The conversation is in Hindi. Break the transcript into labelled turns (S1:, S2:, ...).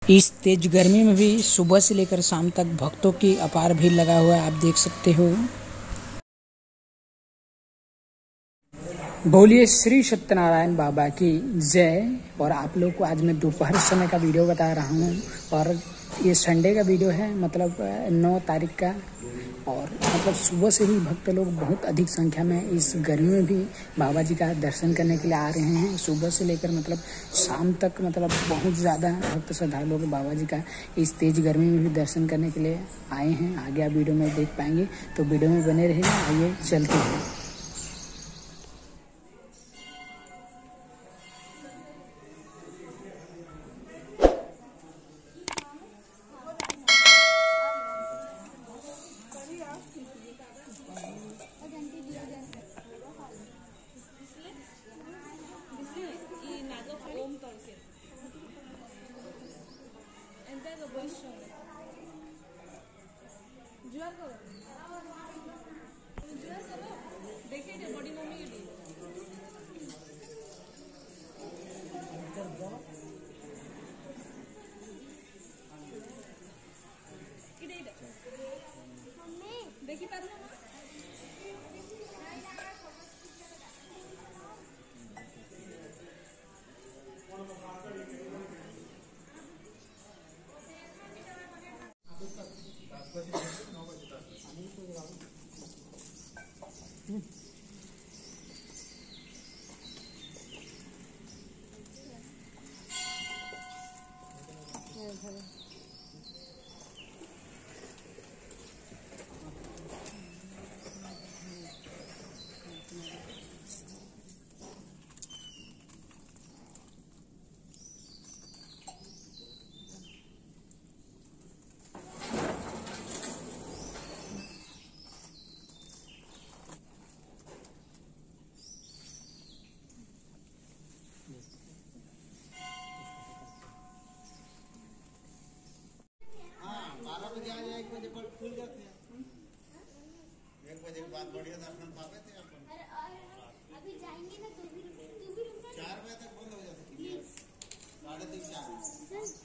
S1: इस तेज गर्मी में भी सुबह से लेकर शाम तक भक्तों की अपार भीड़ लगा हुआ है, आप देख सकते हो। बोलिए श्री सत्यनारायण बाबा की जय। और आप लोग को आज मैं दोपहर समय का वीडियो बता रहा हूँ और ये संडे का वीडियो है, मतलब 9 तारीख का। और मतलब सुबह से ही भक्त लोग बहुत अधिक संख्या में इस गर्मी में भी बाबा जी का दर्शन करने के लिए आ रहे हैं। सुबह से लेकर मतलब शाम तक मतलब बहुत ज़्यादा भक्त श्रद्धालु लोग बाबा जी का इस तेज गर्मी में भी दर्शन करने के लिए आए हैं। आगे आप वीडियो में देख पाएंगे, तो वीडियो में बने रहिएगा। आइए चलते हैं।
S2: देखी पार
S3: खुल जाते हैं। 1 बजे के बाद बढ़िया दर्शन पाते थे अपन।
S2: अभी जाएंगे ना तो भी
S3: 4 बजे तक बंद हो जाती है। 3:30 4